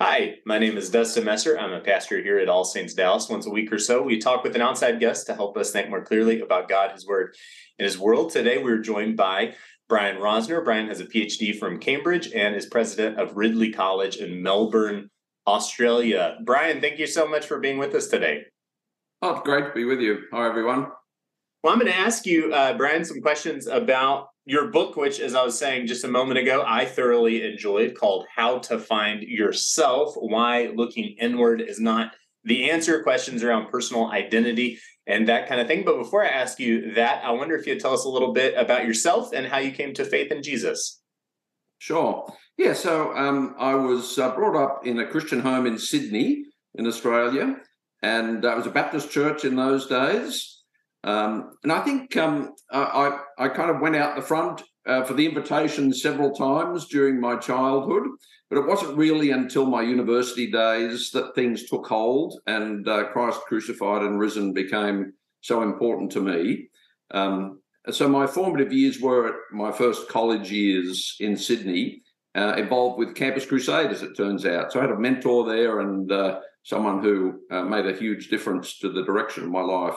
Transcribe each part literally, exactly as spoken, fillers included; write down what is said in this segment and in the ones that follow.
Hi, my name is Dustin Messer. I'm a pastor here at All Saints Dallas. Once a week or so, we talk with an outside guest to help us think more clearly about God, His Word, and His world. Today, we're joined by Brian Rosner. Brian has a P H D from Cambridge and is president of Ridley College in Melbourne, Australia. Brian, thank you so much for being with us today. Oh, it's great to be with you. Hi, everyone. Well, I'm going to ask you, uh, Brian, some questions about your book, which, as I was saying just a moment ago, I thoroughly enjoyed, called How to Find Yourself, Why Looking Inward is Not the Answer, questions around personal identity and that kind of thing. But before I ask you that, I wonder if you'd tell us a little bit about yourself and how you came to faith in Jesus. Sure. Yeah, so um, I was uh, brought up in a Christian home in Sydney, in Australia, and uh, it was a Baptist church in those days. Um, and I think um, I, I kind of went out the front uh, for the invitation several times during my childhood, but it wasn't really until my university days that things took hold and uh, Christ crucified and risen became so important to me. Um, so my formative years were my first college years in Sydney, uh, involved with Campus Crusade, as it turns out. So I had a mentor there and uh, someone who uh, made a huge difference to the direction of my life.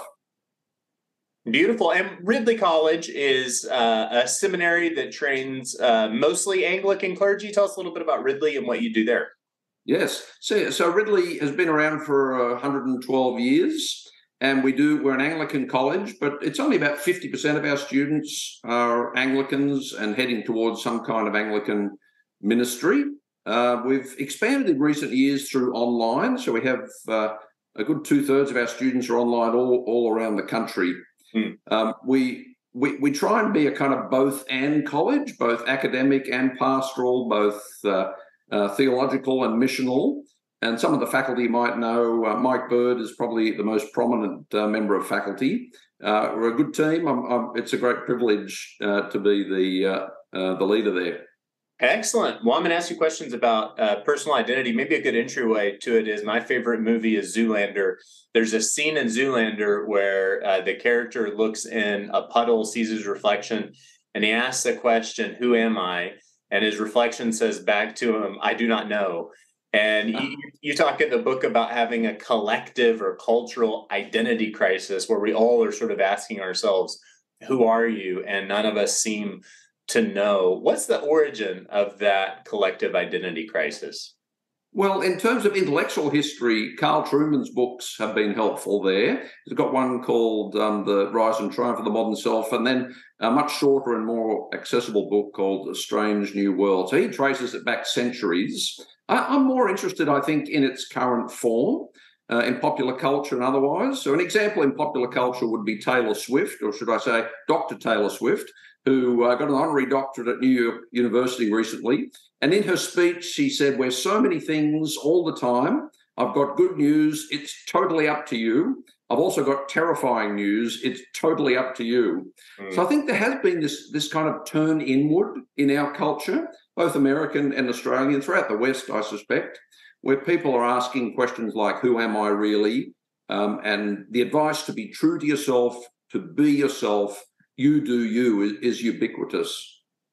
Beautiful. And Ridley College is uh, a seminary that trains uh, mostly Anglican clergy. Tell us a little bit about Ridley and what you do there. Yes. So, so Ridley has been around for one hundred twelve years, and we do, we're an Anglican college, but it's only about fifty percent of our students are Anglicans and heading towards some kind of Anglican ministry. Uh, we've expanded in recent years through online. So we have uh, a good two thirds of our students are online all, all around the country. Hmm. Um, we, we we try and be a kind of both and college, both academic and pastoral, both uh, uh, theological and missional. And some of the faculty you might know, uh, Mike Bird is probably the most prominent uh, member of faculty. Uh, we're a good team. I'm, I'm, it's a great privilege uh, to be the uh, uh, the leader there. Excellent. Well, I'm going to ask you questions about uh, personal identity. Maybe a good entryway to it is my favorite movie is Zoolander. There's a scene in Zoolander where uh, the character looks in a puddle, sees his reflection, and he asks the question, "Who am I?" And his reflection says back to him, "I do not know." And you, you talk in the book about having a collective or cultural identity crisis where we all are sort of asking ourselves, "Who are you?" And none of us seem to know. What's the origin of that collective identity crisis? Well, in terms of intellectual history, Carl Trueman's books have been helpful there. He's got one called um, The Rise and Triumph of the Modern Self, and then a much shorter and more accessible book called A Strange New World. So he traces it back centuries. I, I'm more interested, I think, in its current form, uh, in popular culture and otherwise. So an example in popular culture would be Taylor Swift, or should I say Doctor Taylor Swift, who uh, got an honorary doctorate at New York University recently. And in her speech, she said, "We're so many things all the time. I've got good news. It's totally up to you. I've also got terrifying news. It's totally up to you." Mm. So I think there has been this, this kind of turn inward in our culture, both American and Australian, throughout the West, I suspect, where people are asking questions like, who am I really? Um, and the advice to be true to yourself, to be yourself, you do you, is, is ubiquitous.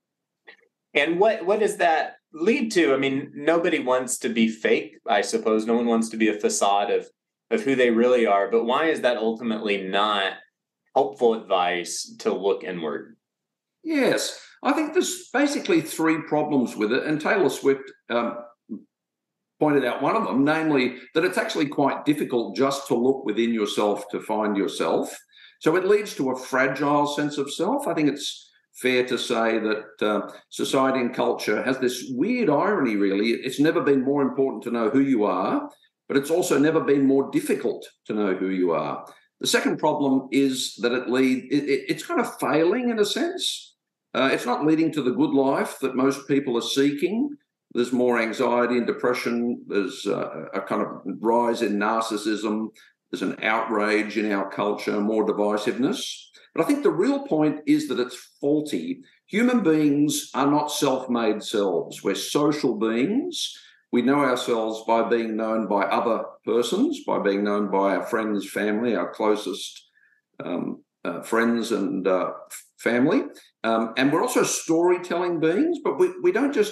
And what, what does that lead to? I mean, nobody wants to be fake, I suppose. No one wants to be a facade of, of who they really are. But why is that ultimately not helpful advice to look inward? Yes, I think there's basically three problems with it. And Taylor Swift um, pointed out one of them, namely that it's actually quite difficult just to look within yourself to find yourself. So it leads to a fragile sense of self. I think it's fair to say that uh, society and culture has this weird irony, really. It's never been more important to know who you are, but it's also never been more difficult to know who you are. The second problem is that it lead, it, it, it's kind of failing in a sense. Uh, it's not leading to the good life that most people are seeking. There's more anxiety and depression. There's uh, a kind of rise in narcissism. There's an outrage in our culture, more divisiveness. But I think the real point is that it's faulty. Human beings are not self-made selves. We're social beings. We know ourselves by being known by other persons, by being known by our friends, family, our closest um, uh, friends and uh, family. Um, and we're also storytelling beings, but we, we don't just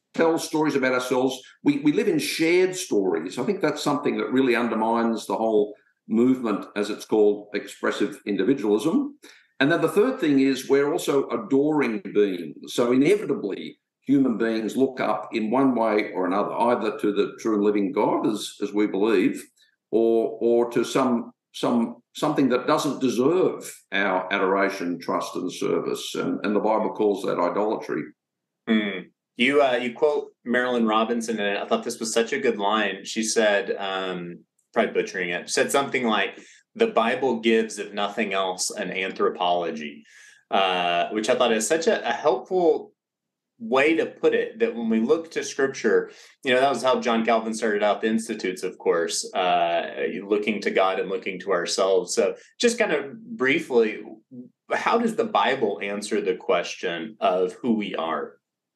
tell stories about ourselves. We, we live in shared stories. I think that's something that really undermines the whole movement, as it's called, expressive individualism. And then the third thing is we're also adoring beings. So inevitably, human beings look up in one way or another, either to the true and living God, as, as we believe, or, or to some, some, something that doesn't deserve our adoration, trust, and service. And, and the Bible calls that idolatry. Mm. You uh, you quote Marilyn Robinson, and I thought this was such a good line. She said, um, probably butchering it, said something like, "The Bible gives, if nothing else, an anthropology," uh, which I thought is such a, a helpful way to put it. That when we look to Scripture, you know, that was how John Calvin started out the Institutes, of course, uh, looking to God and looking to ourselves. So, just kind of briefly, how does the Bible answer the question of who we are?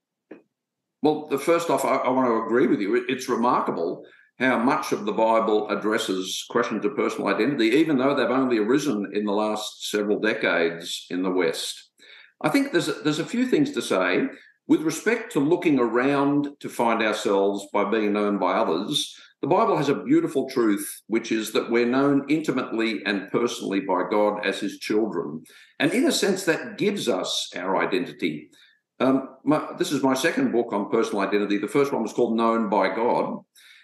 Well, the first off, I, I want to agree with you. It, it's remarkable how much of the Bible addresses questions of personal identity, even though they've only arisen in the last several decades in the West. I think there's a, there's a few things to say. With respect to looking around to find ourselves by being known by others, the Bible has a beautiful truth, which is that we're known intimately and personally by God as his children. And in a sense, that gives us our identity. Um, my, this is my second book on personal identity. The first one was called Known by God.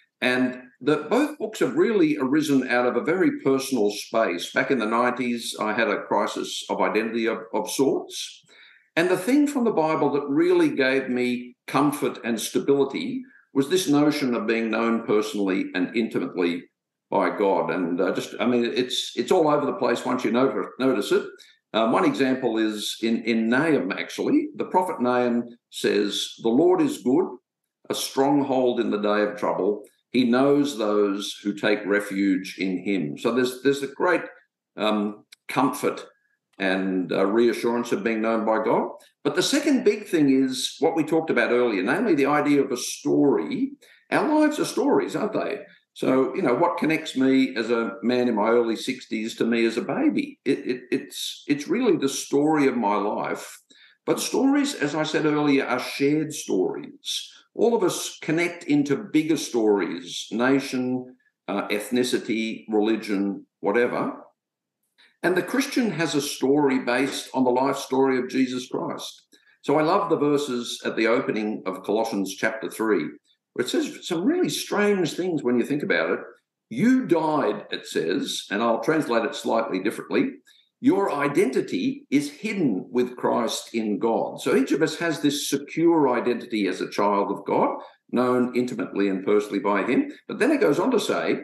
And the, both books have really arisen out of a very personal space. Back in the nineties, I had a crisis of identity of, of sorts. And the thing from the Bible that really gave me comfort and stability was this notion of being known personally and intimately by God. And uh, just, I mean, it's it's all over the place once you notice, notice it. Um, one example is in, in Nahum, actually. The prophet Nahum says, "The Lord is good, a stronghold in the day of trouble. He knows those who take refuge in him." So there's, there's a great um, comfort and uh, reassurance of being known by God. But the second big thing is what we talked about earlier, namely the idea of a story. Our lives are stories, aren't they? So, you know, what connects me as a man in my early sixties to me as a baby? It, it, it's, it's really the story of my life. But stories, as I said earlier, are shared stories. All of us connect into bigger stories, nation, uh, ethnicity, religion, whatever. And the Christian has a story based on the life story of Jesus Christ. So I love the verses at the opening of Colossians chapter three, where it says some really strange things when you think about it. You died, it says, and I'll translate it slightly differently. Your identity is hidden with Christ in God. So each of us has this secure identity as a child of God, known intimately and personally by him. But then it goes on to say,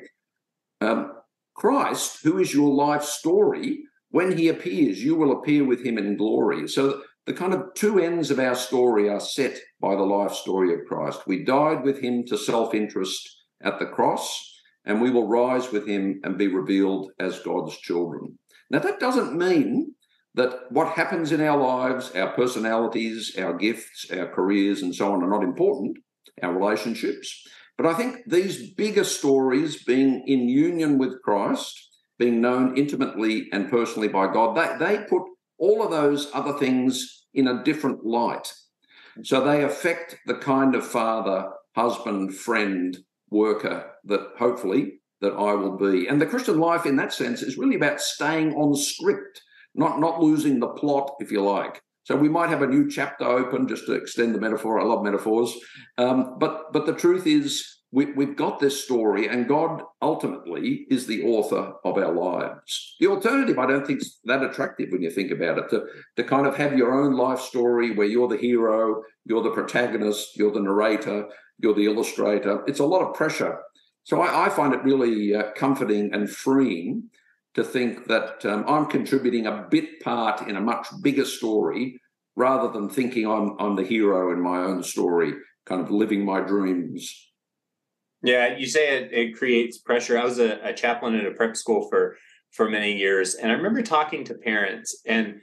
um, Christ, who is your life story, when he appears, you will appear with him in glory. So the kind of two ends of our story are set by the life story of Christ. We died with him to self-interest at the cross, and we will rise with him and be revealed as God's children. Now, that doesn't mean that what happens in our lives, our personalities, our gifts, our careers, and so on are not important, our relationships. But I think these bigger stories, being in union with Christ, being known intimately and personally by God, they, they put all of those other things in a different light. So they affect the kind of father, husband, friend, worker that hopefully that I will be. And the Christian life in that sense is really about staying on script, not, not losing the plot, if you like. So we might have a new chapter open, just to extend the metaphor. I love metaphors. Um, but, but the truth is we, we've got this story, and God ultimately is the author of our lives. The alternative, I don't think, is that attractive when you think about it, to, to kind of have your own life story where you're the hero, you're the protagonist, you're the narrator, you're the illustrator. It's a lot of pressure. So I, I find it really uh, comforting and freeing to think that um, I'm contributing a bit part in a much bigger story, rather than thinking I'm, I'm the hero in my own story, kind of living my dreams. Yeah, you say it, it creates pressure. I was a, a chaplain at a prep school for, for many years, and I remember talking to parents, and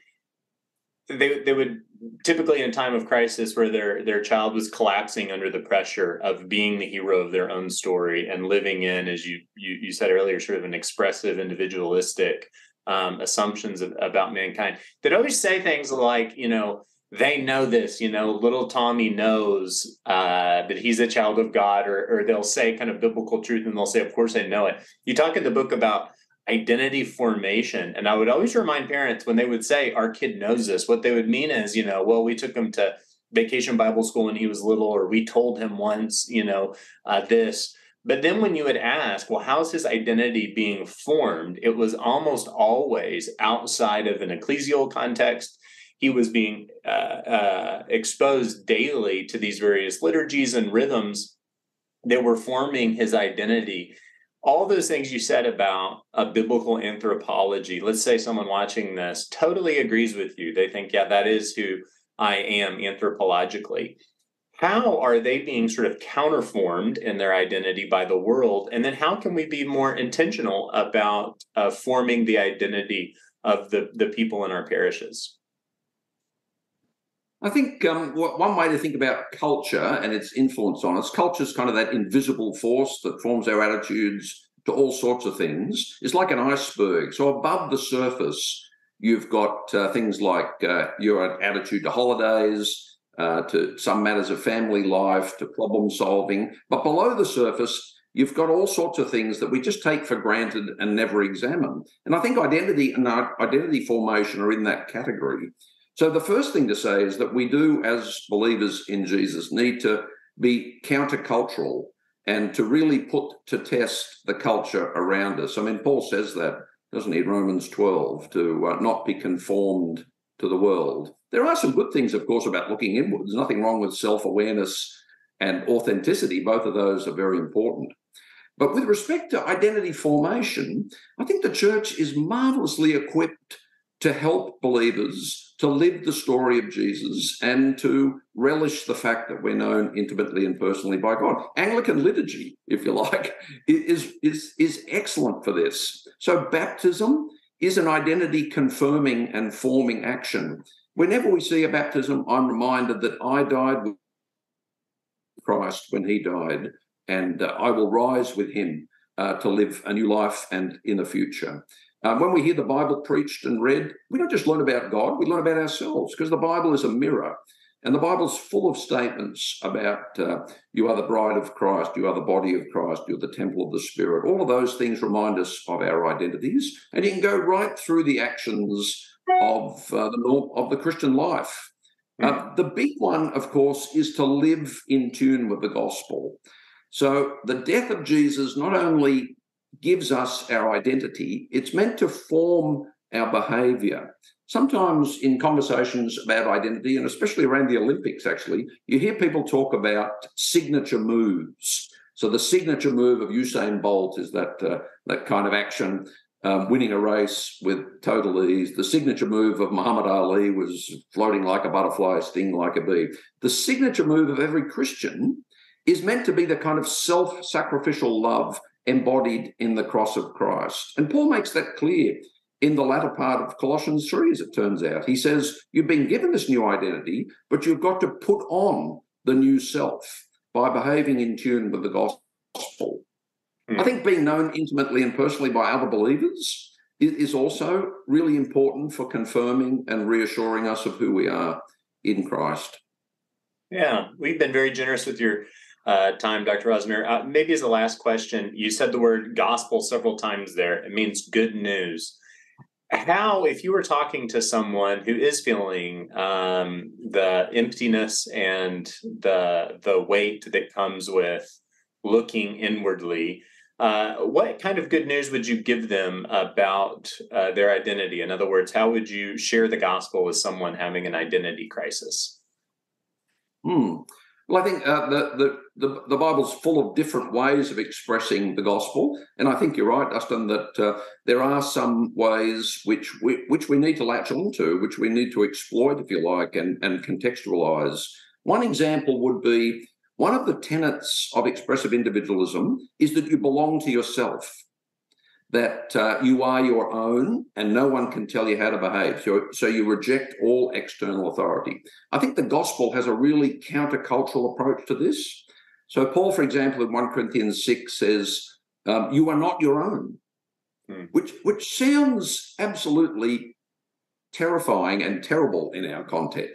they they would typically in a time of crisis where their their child was collapsing under the pressure of being the hero of their own story and living in, as you you, you said earlier, sort of an expressive, individualistic um, assumptions of, about mankind. They'd always say things like, you know, they know this, you know, little Tommy knows uh, that he's a child of God, or, or they'll say kind of biblical truth and they'll say, of course I know it. You talk in the book about identity formation. And I would always remind parents when they would say, our kid knows this, what they would mean is, you know, well, we took him to vacation Bible school when he was little, or we told him once, you know, uh, this. But then when you would ask, well, how's his identity being formed? It was almost always outside of an ecclesial context. He was being uh, uh, exposed daily to these various liturgies and rhythms that were forming his identity. All those things you said about a biblical anthropology, let's say someone watching this totally agrees with you. They think, yeah, that is who I am anthropologically. How are they being sort of counterformed in their identity by the world? And then how can we be more intentional about uh, forming the identity of the, the people in our parishes? I think um, one way to think about culture and its influence on us, culture is kind of that invisible force that forms our attitudes to all sorts of things. It's like an iceberg. So above the surface, you've got uh, things like uh, your attitude to holidays, uh, to some matters of family life, to problem solving. But below the surface, you've got all sorts of things that we just take for granted and never examine. And I think identity and identity formation are in that category. So the first thing to say is that we do, as believers in Jesus, need to be countercultural and to really put to test the culture around us. I mean, Paul says that, doesn't he, in Romans twelve, to uh, not be conformed to the world. There are some good things, of course, about looking inward. There's nothing wrong with self-awareness and authenticity. Both of those are very important. But with respect to identity formation, I think the church is marvelously equipped to help believers to live the story of Jesus and to relish the fact that we're known intimately and personally by God. Anglican liturgy, if you like, is, is, is excellent for this. So baptism is an identity confirming and forming action. Whenever we see a baptism, I'm reminded that I died with Christ when he died, and uh, I will rise with him uh, to live a new life and in the future. Um, when we hear the Bible preached and read, we don't just learn about God, we learn about ourselves, because the Bible is a mirror. And the Bible's full of statements about uh, you are the bride of Christ, you are the body of Christ, you're the temple of the Spirit. All of those things remind us of our identities. And you can go right through the actions of, uh, the, of the Christian life. Uh, the big one, of course, is to live in tune with the gospel. So the death of Jesus not only gives us our identity, it's meant to form our behaviour. Sometimes in conversations about identity, and especially around the Olympics, actually, you hear people talk about signature moves. So the signature move of Usain Bolt is that, uh, that kind of action, um, winning a race with total ease. The signature move of Muhammad Ali was floating like a butterfly, sting like a bee. The signature move of every Christian is meant to be the kind of self-sacrificial love embodied in the cross of Christ. And Paul makes that clear in the latter part of Colossians three, as it turns out. He says, you've been given this new identity, but you've got to put on the new self by behaving in tune with the gospel. Mm. I think being known intimately and personally by other believers is also really important for confirming and reassuring us of who we are in Christ. Yeah, we've been very generous with your Uh, time, Doctor Rosner. Uh, maybe as a last question, you said the word gospel several times there. It means good news. How, if you were talking to someone who is feeling um, the emptiness and the the weight that comes with looking inwardly, uh, what kind of good news would you give them about uh, their identity? In other words, how would you share the gospel with someone having an identity crisis? Hmm. Well, I think uh, the, the, the, the Bible's full of different ways of expressing the gospel. And I think you're right, Dustin, that uh, there are some ways which we, which we need to latch onto, which we need to exploit, if you like, and, and contextualize. One example would be one of the tenets of expressive individualism is that you belong to yourself, that uh, you are your own and no one can tell you how to behave. So, so you reject all external authority. I think the gospel has a really countercultural approach to this. So Paul, for example, in First Corinthians six says, um, you are not your own, hmm. which, which sounds absolutely terrifying and terrible in our context.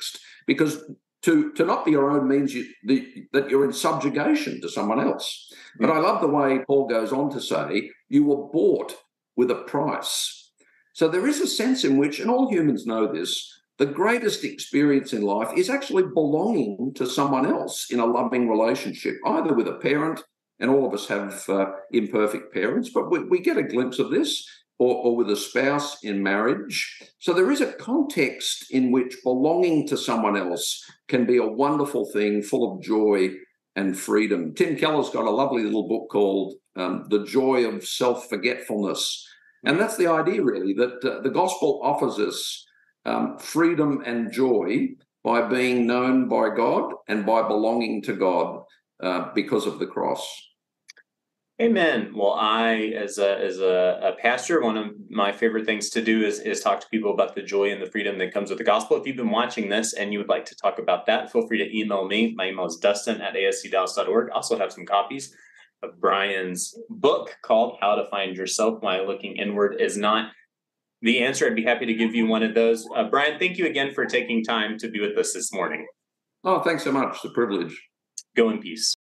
because to, to not be your own means you, the, that you're in subjugation to someone else. But I love the way Paul goes on to say, you were bought with a price. So there is a sense in which, and all humans know this, the greatest experience in life is actually belonging to someone else in a loving relationship, either with a parent, and all of us have uh, imperfect parents, but we, we get a glimpse of this, or, or with a spouse in marriage. So there is a context in which belonging to someone else can be a wonderful thing, full of joy and freedom. Tim Keller's got a lovely little book called um, The Joy of Self-Forgetfulness. And that's the idea, really, that uh, the gospel offers us um, freedom and joy by being known by God and by belonging to God uh, because of the cross. Amen. Well, I, as a as a, a pastor, one of my favorite things to do is, is talk to people about the joy and the freedom that comes with the gospel. If you've been watching this and you would like to talk about that, feel free to email me. My email is dustin at a s c dallas dot org. I also have some copies of Brian's book called How to Find Yourself, Why Looking Inward Is Not the Answer. I'd be happy to give you one of those. Uh, Brian, thank you again for taking time to be with us this morning. Oh, thanks so much. It's a privilege. Go in peace.